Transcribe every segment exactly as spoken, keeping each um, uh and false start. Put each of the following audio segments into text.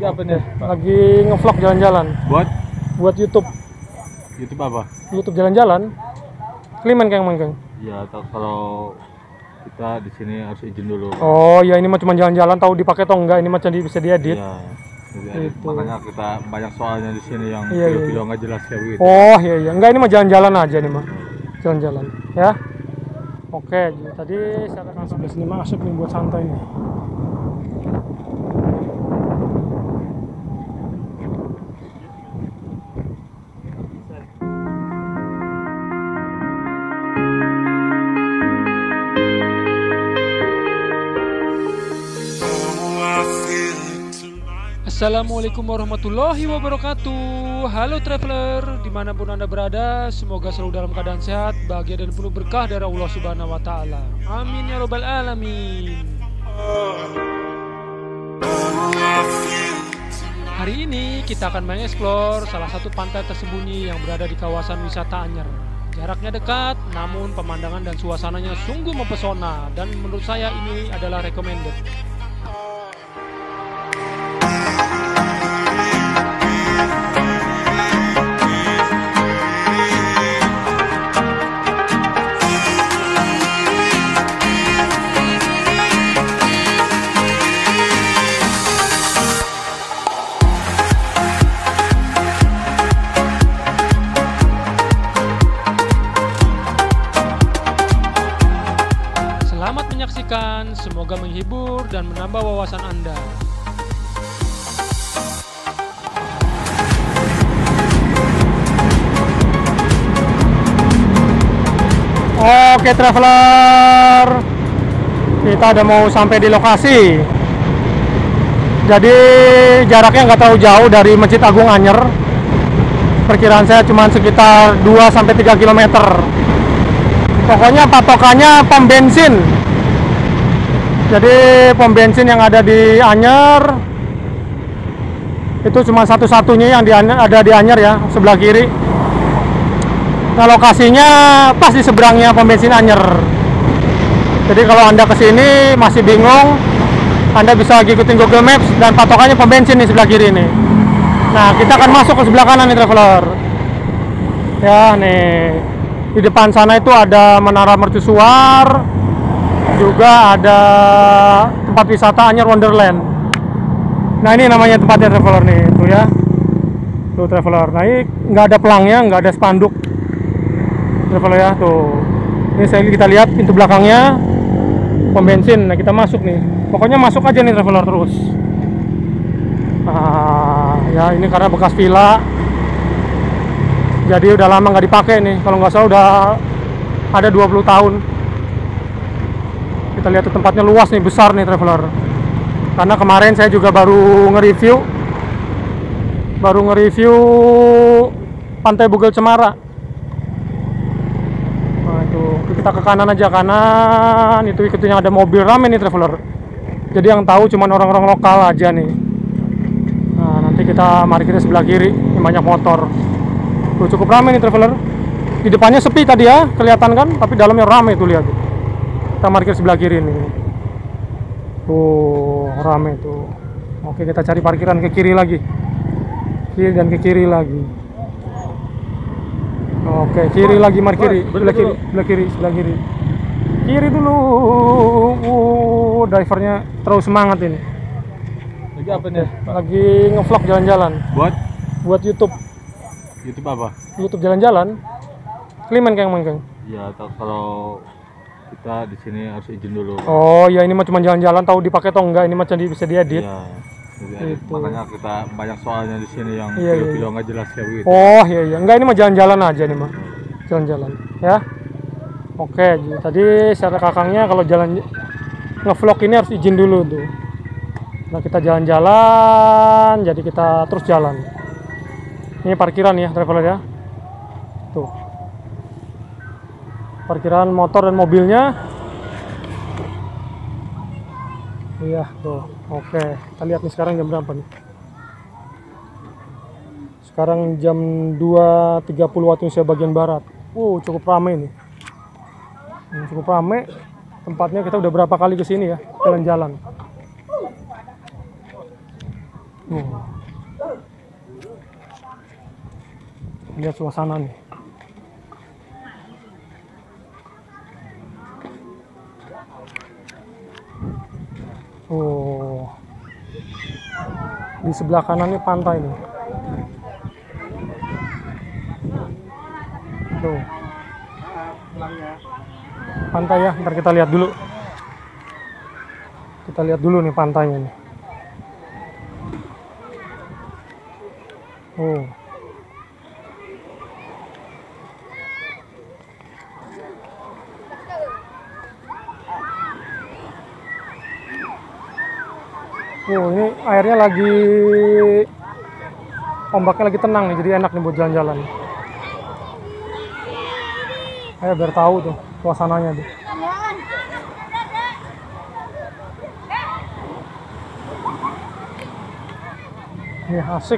Lagi apa nih, Pak? Lagi ngevlog jalan-jalan. Buat? Buat YouTube. YouTube apa? YouTube jalan-jalan. Klimen Kang Mangkeng. Ya, kalau kita di sini harus izin dulu. Oh ya, ini mah cuma jalan-jalan, tahu dipakai atau enggak, ini mah jadi bisa diedit. Iya. Gitu. Makanya kita banyak soalnya di sini yang Iya, video-video iya. nggak jelas kayak begitu. Oh iya iya, enggak, ini mah jalan-jalan aja nih mah. Jalan-jalan, ya. Oke, jadi tadi saya akan sebelah sini masuk nih buat santai nih. Assalamualaikum warahmatullahi wabarakatuh. Halo traveler, dimanapun anda berada, semoga selalu dalam keadaan sehat, bahagia dan penuh berkah dari Allah Subhanahu Wa Taala. Amin ya robbal alamin. Hari ini kita akan mengeksplor salah satu pantai tersembunyi yang berada di kawasan wisata Anyer. Jaraknya dekat, namun pemandangan dan suasananya sungguh mempesona, dan menurut saya ini adalah recommended. Selamat menyaksikan, semoga menghibur dan menambah wawasan Anda. Oke traveler, kita udah mau sampai di lokasi. Jadi jaraknya nggak terlalu jauh dari Masjid Agung Anyer. Perkiraan saya cuma sekitar dua sampai tiga kilometer. Pokoknya patokannya pom bensin. Jadi pom bensin yang ada di Anyer itu cuma satu-satunya yang di Anyer, ada di Anyer ya, sebelah kiri. Nah, lokasinya pas di seberangnya pom bensin Anyer. Jadi kalau anda kesini masih bingung, anda bisa ikutin Google Maps dan patokannya pom bensin di sebelah kiri nih. Nah, kita akan masuk ke sebelah kanan nih traveler. Ya nih, di depan sana itu ada Menara Mercusuar, juga ada tempat wisata Anyer Wonderland. Nah ini namanya tempatnya traveler nih, tuh ya, tuh traveler. Nah ini nggak ada pelangnya, nggak ada spanduk traveler ya, tuh. Ini saya kita lihat pintu belakangnya pom bensin. Nah kita masuk nih, pokoknya masuk aja nih traveler terus. Nah, ya ini karena bekas villa, jadi udah lama nggak dipakai nih. Kalau nggak salah udah ada dua puluh tahun. Kita lihat tuh tempatnya luas nih, besar nih traveler. Karena kemarin saya juga baru nge-review baru nge-review Pantai Bugel Cemara. Nah itu kita ke kanan aja, kanan itu ikutin yang ada mobil rame nih traveler. Jadi yang tahu cuman orang-orang lokal aja nih. Nah nanti kita mari kita sebelah kiri, yang banyak motor. Tuh cukup rame nih traveler. Di depannya sepi tadi ya, kelihatan kan, tapi dalamnya rame tuh, lihat. Kita parkir sebelah kiri nih. Tuh rame tuh. Oke, kita cari parkiran ke kiri lagi, kiri dan ke kiri lagi. Oke, kiri lagi, parkir kiri, sebelah kiri, sebelah kiri, sebelah kiri, kiri dulu. Uh, drivernya terus semangat ini. Lagi apa nih, Pak? Lagi ngevlog jalan-jalan. Buat? Buat YouTube. YouTube apa? YouTube jalan-jalan. Klimen Kang Mangkeng. Ya, kalau kita di sini harus izin dulu. Oh ya, ini mah cuma jalan-jalan, tahu dipakai atau enggak, ini mah jadi bisa diedit. Iya. Gitu. Makanya kita banyak soalnya di sini yang Iya, video-video iya. nggak jelas kayak begitu. Oh iya iya, enggak, ini mah jalan-jalan aja nih mah. Jalan-jalan, ya. Oke, jadi tadi kata kakangnya kalau jalan ngevlog ini harus izin dulu tuh. Nah, kita jalan-jalan, jadi kita terus jalan. Ini parkiran ya, traveler ya. Tuh. Parkiran motor dan mobilnya. Iya, tuh. Oke, kita lihat nih sekarang jam berapa nih. Sekarang jam dua tiga puluh waktu Indonesia bagian barat. Uh, cukup ramai nih. Hmm, cukup ramai. Tempatnya kita udah berapa kali ke sini ya, jalan-jalan. Tuh. Lihat suasana nih. Oh, di sebelah kanan ini pantai nih. Tuh, pantai ya. Ntar kita lihat dulu. Kita lihat dulu nih pantainya nih. Oh, oh ini airnya lagi, ombaknya lagi tenang nih, jadi enak nih buat jalan-jalan. Ayo biar tahu tuh suasananya tuh. Ini asik.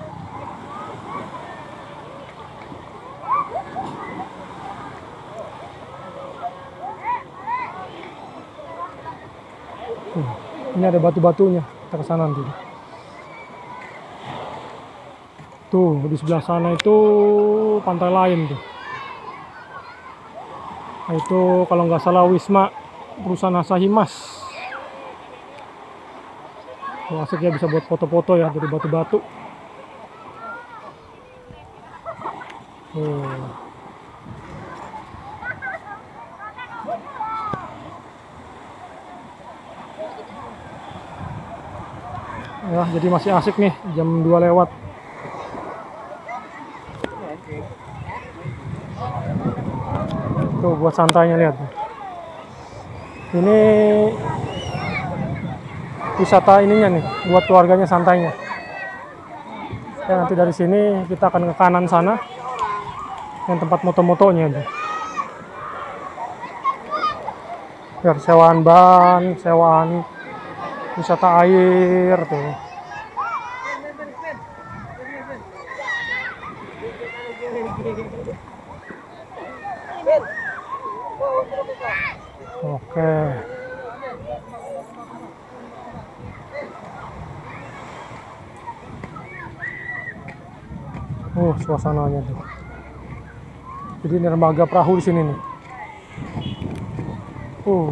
Hmm, ini ada batu-batunya, kita ke sana nanti. Tuh, di sebelah sana itu pantai lain tuh. Nah, itu kalau nggak salah Wisma perusahaan Asahi Mas. Oh, asik ya, bisa buat foto-foto ya dari batu-batu. Oh. Ya, jadi masih asik nih, jam dua lewat. Tuh buat santainya, lihat. Ini wisata ininya nih, buat keluarganya santainya. Ya, nanti dari sini kita akan ke kanan sana, yang tempat moto-motonya tuh. Biar sewaan ban, sewaan wisata air tuh. Oke. Oh, suasananya tuh. Jadi ini dermaga perahu di sini nih. Uh.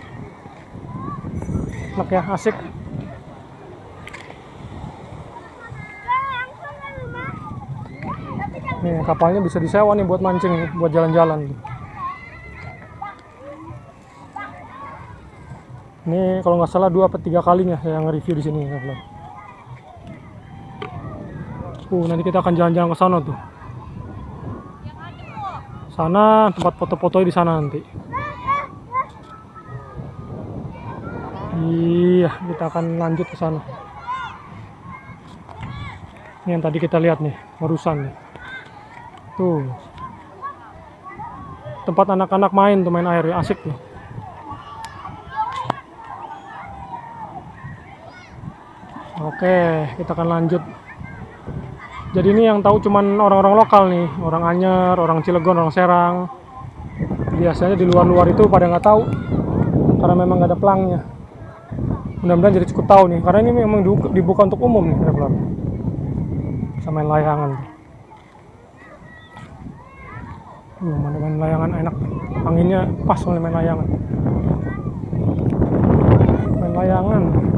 Enak ya, asik. Nih, kapalnya bisa disewa nih buat mancing nih, buat jalan-jalan. Ini kalau nggak salah dua atau tiga kalinya yang review di sini ya, vlog. Uh, nanti kita akan jalan-jalan ke sana tuh. Sana tempat foto-foto di sana nanti. Iya, kita akan lanjut ke sana. Ini yang tadi kita lihat nih, Marusan nih. Tuh. Tempat anak-anak main tuh, main air ya, asik tuh. Oke, kita akan lanjut. Jadi ini yang tahu cuman orang-orang lokal nih, orang Anyer, orang Cilegon, orang Serang. Biasanya di luar-luar itu pada nggak tahu, karena memang nggak ada pelangnya. Mudah-mudahan jadi cukup tahu nih, karena ini memang dibuka untuk umum nih, traveler. Bisa main layangan. Uh, mana main layangan enak, anginnya pas oleh main layangan. Main layangan.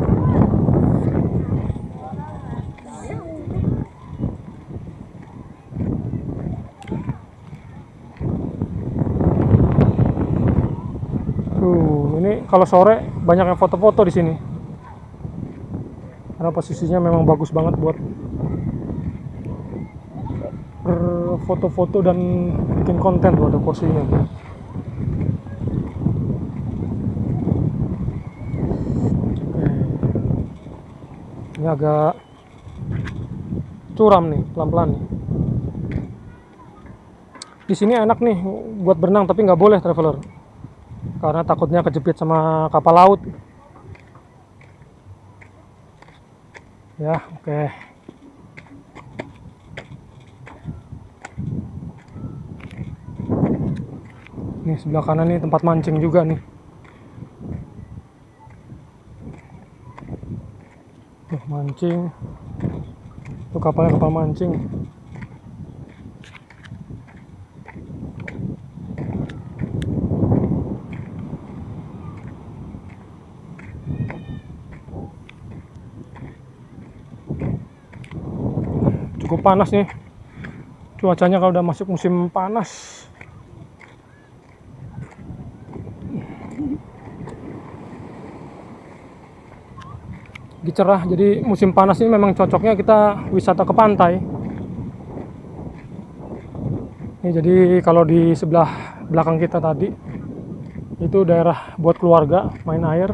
Tuh, ini kalau sore banyak yang foto-foto di sini. Karena posisinya memang bagus banget buat berfoto-foto dan bikin konten tuh, ada kursinya. Ini agak curam nih, pelan-pelan nih. Di sini enak nih buat berenang, tapi nggak boleh traveler, karena takutnya kejepit sama kapal laut. Ya, oke. Okay. Nih sebelah kanan nih tempat mancing juga nih. Tuh, mancing. Itu kapalnya kapal mancing. Cukup panas nih cuacanya kalau udah masuk musim panas. Lagi cerah, jadi musim panas ini memang cocoknya kita wisata ke pantai. Ini jadi kalau di sebelah belakang kita tadi itu daerah buat keluarga main air.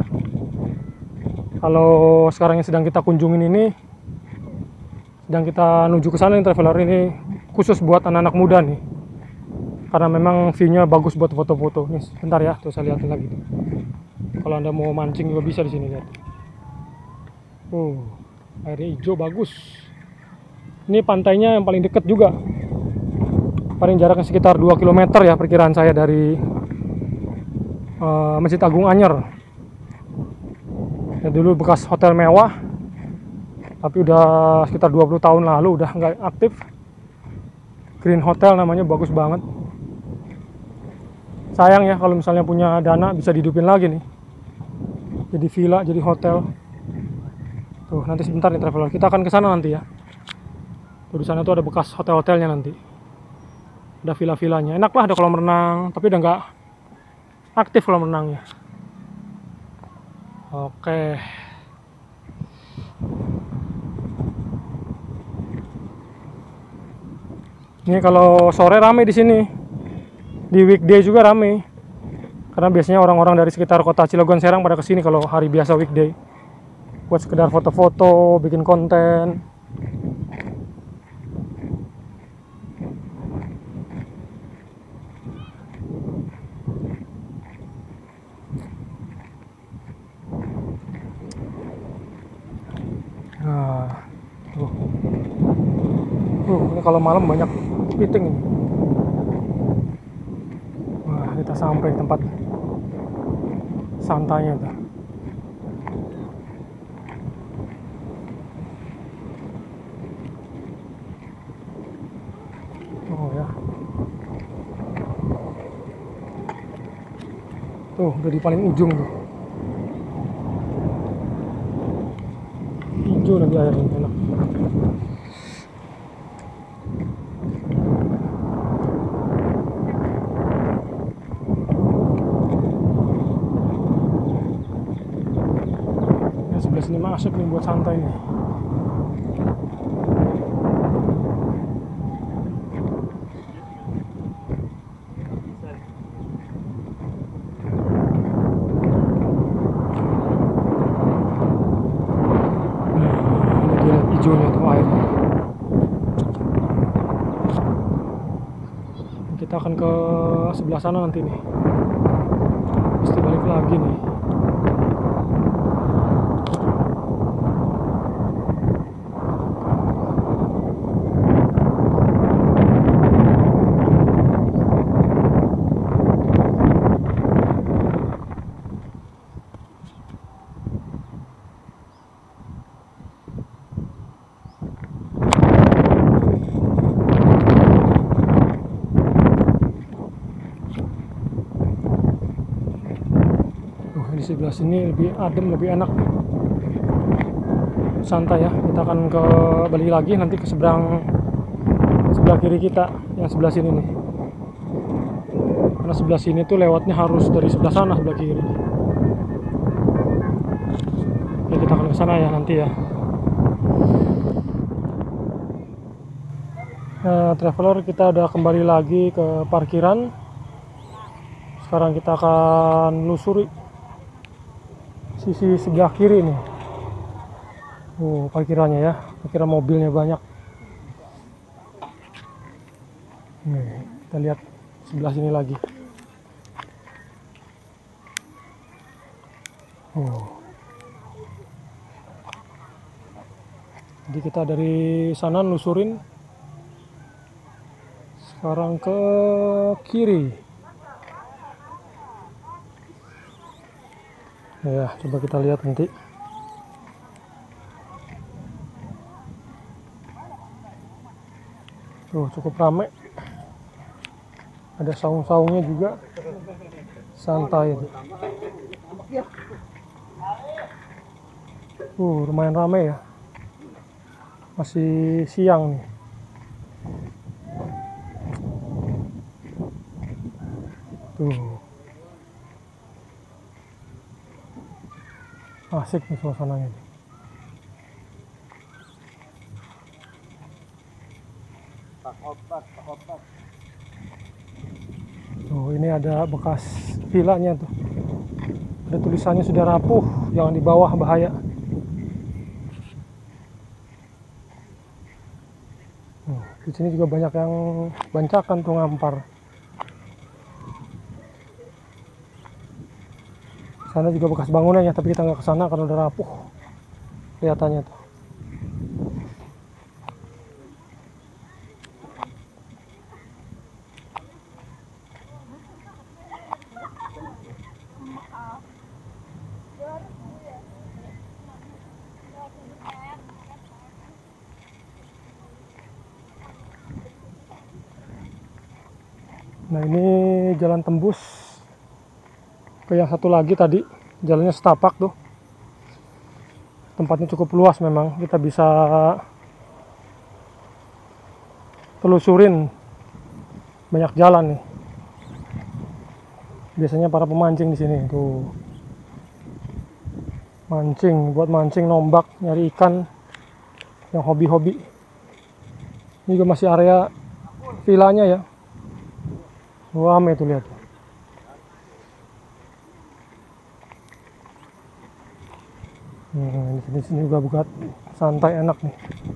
Kalau sekarang yang sedang kita kunjungin ini, sedang kita menuju ke sana, yang traveler ini khusus buat anak-anak muda nih, karena memang view-nya bagus buat foto-foto. Nih sebentar ya, tuh saya lihatin lagi. Kalau anda mau mancing juga bisa di sini, lihat. Uh, airnya hijau bagus. Ini pantainya yang paling dekat juga, paling jaraknya sekitar dua kilometer ya perkiraan saya dari uh, Masjid Agung Anyer. Ya, dulu bekas hotel mewah, tapi udah sekitar dua puluh tahun lalu udah nggak aktif. Green Hotel namanya, bagus banget. Sayang ya kalau misalnya punya dana bisa dihidupin lagi nih, jadi villa, jadi hotel. Tuh nanti sebentar nih traveler, kita akan ke sana nanti ya. Tuh di sana tuh ada bekas hotel-hotelnya nanti, ada villa-villanya. Enak lah, ada kolam renang, tapi udah nggak aktif kolam renangnya. Oke. Ini kalau sore rame di sini, di weekday juga rame, karena biasanya orang-orang dari sekitar kota Cilegon Serang pada kesini kalau hari biasa weekday, buat sekedar foto-foto, bikin konten. Nah, tuh, tuh ini kalau malam banyak kepiting ini. Wah, kita sampai tempat santainya tuh. Oh ya. Tuh, udah di paling ujung tuh. Hijau lagi airnya, enak. Ya, sebelah sini masuk nih buat santai nih. Hijaunya tuh airnya. Kita akan ke sebelah sana nanti nih, mesti balik lagi nih. Di sebelah sini lebih adem, lebih enak, santai ya. Kita akan ke balik lagi nanti ke seberang sebelah kiri kita, yang sebelah sini nih, karena sebelah sini tuh lewatnya harus dari sebelah sana, sebelah kiri. Oke, kita akan ke sana ya nanti ya. Nah, traveler, kita udah kembali lagi ke parkiran. Sekarang kita akan lusuri sisi sebelah kiri nih. Oh, parkirannya ya, parkiran mobilnya banyak. Nih, kita lihat sebelah sini lagi. Oh. Jadi kita dari sana nusurin, sekarang ke kiri. Ya, coba kita lihat nanti. Tuh cukup ramai. Ada saung-saungnya juga. Santai. Uh, lumayan ramai ya. Masih siang nih. Tuh. Asik nih suasananya. Tuh, ini ada bekas vilanya tuh. Ada tulisannya sudah rapuh, jangan di bawah bahaya. Tuh, di sini juga banyak yang bancakan tuh ngampar. Sana juga bekas bangunan ya, tapi kita nggak ke sana karena udah rapuh kelihatannya tuh. Nah, ini jalan tembus ke yang satu lagi tadi, jalannya setapak tuh. Tempatnya cukup luas memang, kita bisa telusurin banyak jalan nih. Biasanya para pemancing di sini tuh mancing, buat mancing, nombak, nyari ikan, yang hobi-hobi. Ini juga masih area vilanya ya. Ramai tuh, lihat. Nah, di sini juga buat santai enak nih.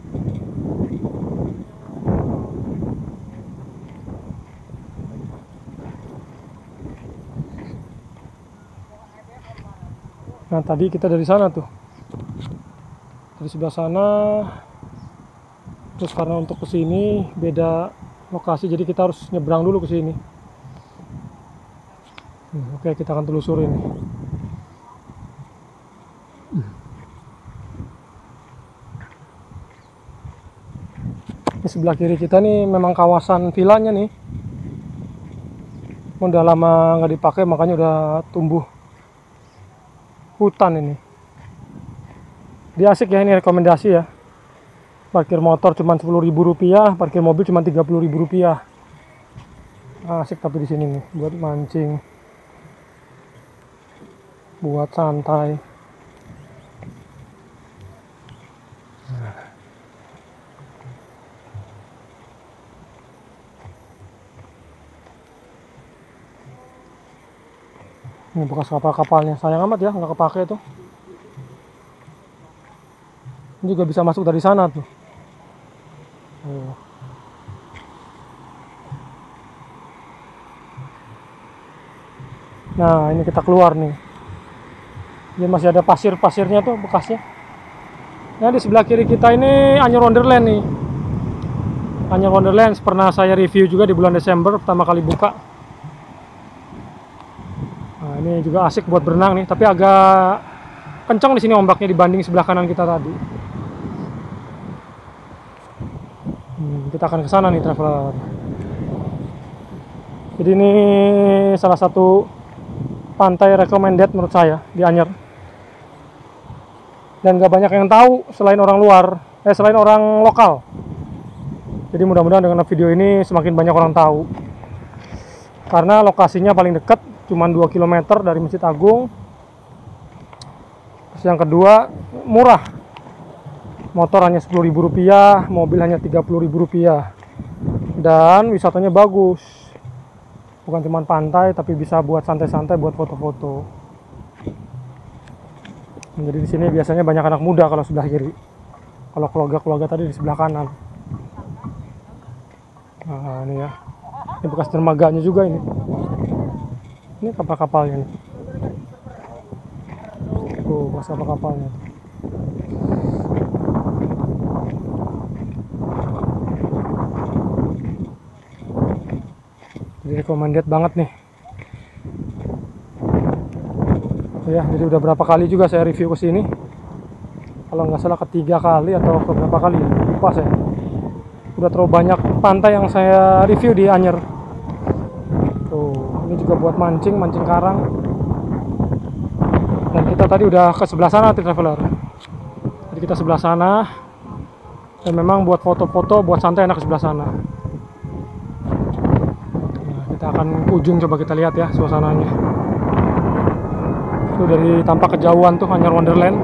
Nah, tadi kita dari sana tuh. Dari sebelah sana. Terus karena untuk ke sini beda lokasi, jadi kita harus nyebrang dulu ke sini. Hmm, oke, kita akan telusurin nih. Di sebelah kiri kita nih memang kawasan vilanya nih. Udah lama nggak dipakai, makanya udah tumbuh hutan ini. Dia asik ya, ini rekomendasi ya. Parkir motor cuma sepuluh ribu rupiah, parkir mobil cuma tiga puluh ribu rupiah. Asik tapi di sini nih buat mancing, buat santai. Ini bekas kapal-kapalnya, sayang amat ya nggak kepake tuh. Ini juga bisa masuk dari sana tuh. Oh. Nah, ini kita keluar nih. Dia masih ada pasir-pasirnya tuh bekasnya. Nah, di sebelah kiri kita ini Anyer Wonderland nih. Anyer Wonderland pernah saya review juga di bulan Desember pertama kali buka. Nah, ini juga asik buat berenang nih, tapi agak kencang di sini ombaknya dibanding sebelah kanan kita tadi. Hmm, kita akan ke sana nih, traveler. Jadi ini salah satu pantai recommended menurut saya di Anyer. Dan gak banyak yang tahu selain orang luar, eh selain orang lokal. Jadi mudah-mudahan dengan video ini semakin banyak orang tahu. Karena lokasinya paling dekat, cuma dua kilometer dari Masjid Agung. Terus yang kedua, murah. Motor hanya sepuluh ribu rupiah, mobil hanya tiga puluh ribu rupiah. Dan wisatanya bagus. Bukan cuma pantai, tapi bisa buat santai-santai, buat foto-foto. Jadi di sini biasanya banyak anak muda kalau sebelah kiri. Kalau keluarga-keluarga tadi di sebelah kanan. Nah, ini ya. Ini bekas dermaganya juga ini. Ini kapal-kapalnya nih. Tuh, bekas kapal-kapalnya. Jadi recommended banget nih. Ya, jadi udah berapa kali juga saya review ke sini. Kalau nggak salah ketiga kali atau ke berapa kali ya, lupa saya. Udah terlalu banyak pantai yang saya review di Anyer. Tuh, ini juga buat mancing, mancing karang. Dan kita tadi udah ke sebelah sana, traveler. Jadi kita sebelah sana. Dan memang buat foto-foto, buat santai enak ke sebelah sana. Nah, kita akan ke ujung, coba kita lihat ya suasananya. Itu dari tampak kejauhan tuh Anyer Wonderland.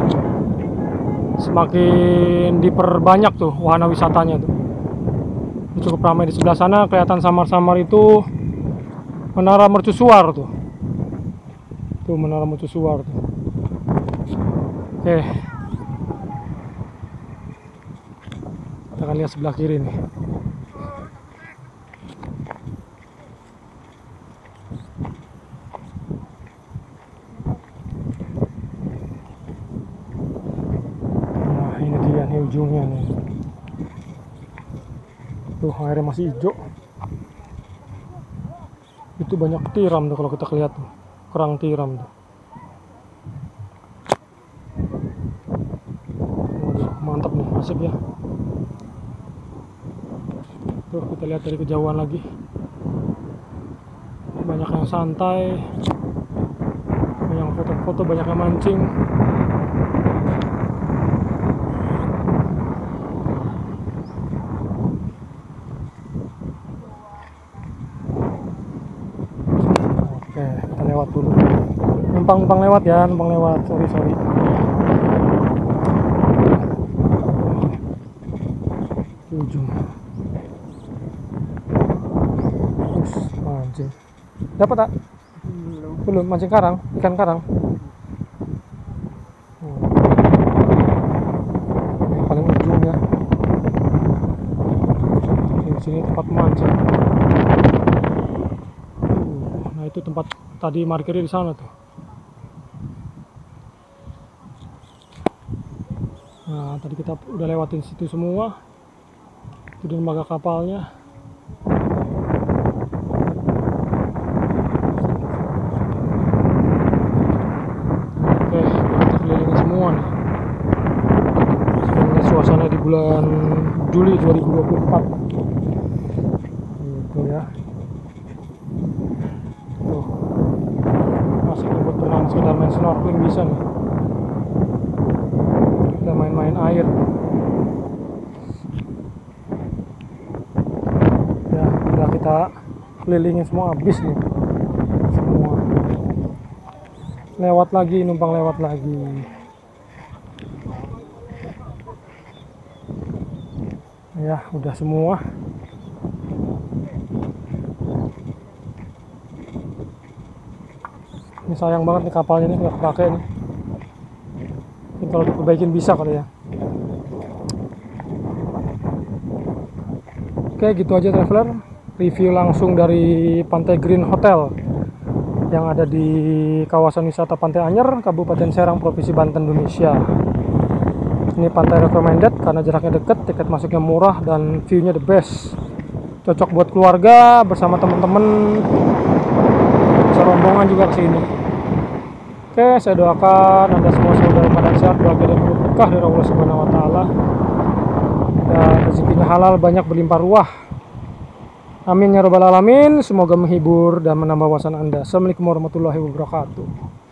Semakin diperbanyak tuh wahana wisatanya tuh. Ini cukup ramai. Di sebelah sana kelihatan samar-samar itu Menara Mercusuar tuh. Tuh Menara Mercusuar tuh. Oke. Kita akan lihat sebelah kiri nih. Nah, ini dia nih ujungnya nih. Tuh airnya masih hijau. Itu banyak tiram tuh kalau kita lihat tuh. Kerang tiram tuh. Waduh, mantap nih, asik ya. Tuh kita lihat dari kejauhan lagi. Banyak yang santai. Banyak yang foto-foto, banyak yang mancing. Oke, kita lewat dulu. Numpang-numpang lewat ya, numpang lewat. Sorry, sorry. Ujung. Terus mancing. Dapat tak? Belum. Belum mancing karang, ikan karang. Hmm. Ini paling ujung ya. Di sini tempat mancing. Nah itu tempat tadi markirnya di sana tuh. Nah tadi kita udah lewatin situ semua. Itu dermaga kapalnya. Oke, kita keliling semua nih. Ini suasana di bulan Juli dua ribu dua puluh empat. Gitu ya. Tuh. Masih buat berenang, sekedar main snorkeling bisa nih. Kita main-main air. Ya, udah kita kelilingin semua habis nih. Semua. Lewat lagi, numpang lewat lagi. Ya, udah semua. Ini sayang banget nih kapalnya nih, nggak kepake nih. Ini kalau diperbaikin bisa kali ya. Oke, gitu aja traveler. Review langsung dari Pantai Green Hotel yang ada di kawasan wisata Pantai Anyer, Kabupaten Serang, Provinsi Banten, Indonesia. Ini pantai recommended karena jaraknya dekat, tiket masuknya murah, dan view-nya the best. Cocok buat keluarga, bersama teman-teman, serombongan juga ke sini. Oke, saya doakan Anda semua selalu dalam keadaan sehat, bahagia dan penuh berkah dari Allah Subhanahu wa taala. Dan rezekinya halal, banyak berlimpah ruah. Amin ya rabbal alamin. Semoga menghibur dan menambah wawasan Anda. Assalamualaikum warahmatullahi wabarakatuh.